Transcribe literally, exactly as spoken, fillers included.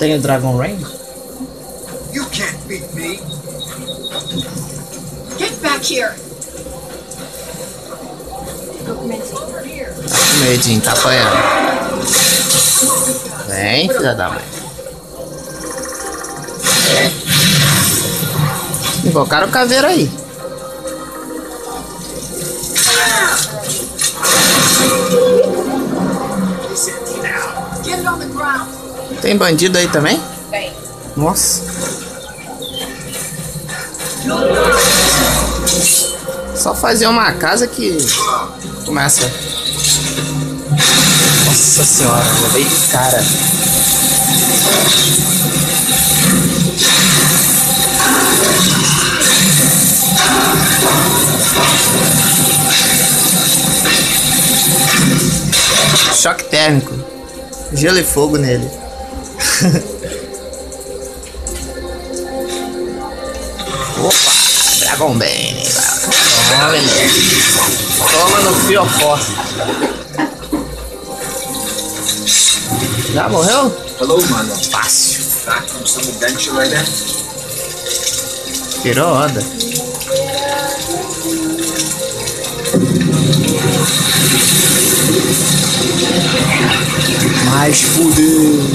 tem o Dragon Rain? You can't beat me. Get back here. Tá com medinho, tá apanhando. Vem, filha da mãe. Invocaram o caveiro aí. Get it on the ground. Tem bandido aí também? Tem. Nossa. Só fazer uma casa que começa. Nossa senhora, levei de cara. Choque térmico. Gelo e fogo nele. Opa, Dragon Bane. Toma, menino. Toma no fiofó. Já morreu? Hello, mano. Fácil. Back from some adventure right now? Tirou onda. Mais fudeu.